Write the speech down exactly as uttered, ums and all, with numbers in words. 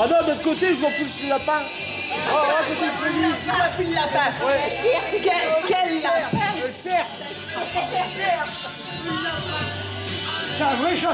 Ah non, de l'autre côté, je m'en pousse le lapin. Oh, à côté de Freddy. Il m'a plus le lapin. Ouais. Quel, quel lapin? Le cerf. C'est un vrai chat.